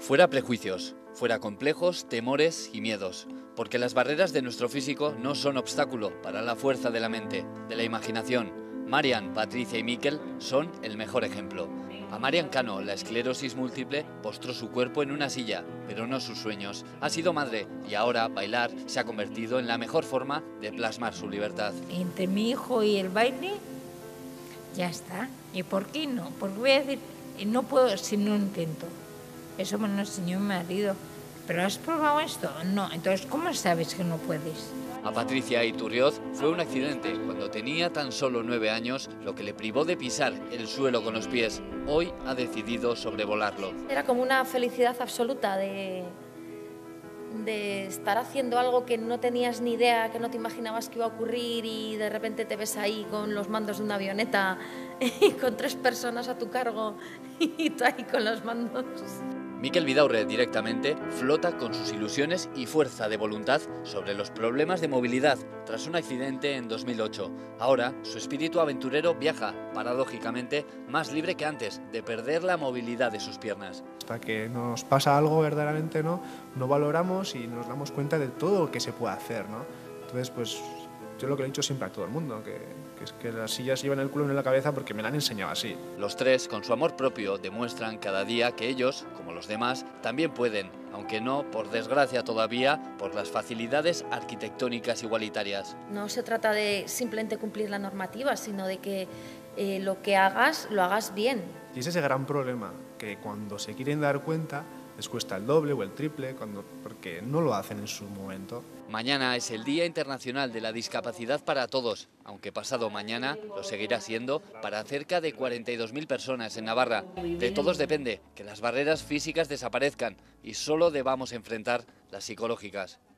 Fuera prejuicios, fuera complejos, temores y miedos, porque las barreras de nuestro físico no son obstáculo para la fuerza de la mente, de la imaginación. Marian, Patricia y Mikel son el mejor ejemplo. A Marian Cano, la esclerosis múltiple, postró su cuerpo en una silla, pero no sus sueños. Ha sido madre y ahora bailar se ha convertido en la mejor forma de plasmar su libertad. Entre mi hijo y el baile, ya está. ¿Y por qué no? Porque voy a decir, no puedo si no intento. Eso me lo enseñó mi marido. ¿Pero has probado esto? No. Entonces, ¿cómo sabes que no puedes? A Patricia Iturrioz fue un accidente cuando tenía tan solo 9 años, lo que le privó de pisar el suelo con los pies. Hoy ha decidido sobrevolarlo. Era como una felicidad absoluta de estar haciendo algo que no tenías ni idea, que no te imaginabas que iba a ocurrir y de repente te ves ahí con los mandos de una avioneta y con 3 personas a tu cargo y tú ahí con los mandos. Mikel Vidaurre directamente flota con sus ilusiones y fuerza de voluntad sobre los problemas de movilidad tras un accidente en 2008. Ahora, su espíritu aventurero viaja, paradójicamente, más libre que antes de perder la movilidad de sus piernas. Hasta que nos pasa algo verdaderamente, no valoramos y nos damos cuenta de todo lo que se puede hacer, ¿no? Entonces, pues yo lo que le he dicho siempre a todo el mundo, que es que las sillas llevan el culo en la cabeza porque me la han enseñado así. Los tres, con su amor propio, demuestran cada día que ellos, como los demás, también pueden, aunque no, por desgracia todavía, por las facilidades arquitectónicas igualitarias. No se trata de simplemente cumplir la normativa, sino de que lo que hagas, lo hagas bien. Y es ese gran problema, que cuando se quieren dar cuenta les cuesta el doble o el triple, porque no lo hacen en su momento. Mañana es el Día Internacional de la Discapacidad para todos, aunque pasado mañana lo seguirá siendo para cerca de 42.000 personas en Navarra. De todos depende que las barreras físicas desaparezcan y solo debamos enfrentar las psicológicas.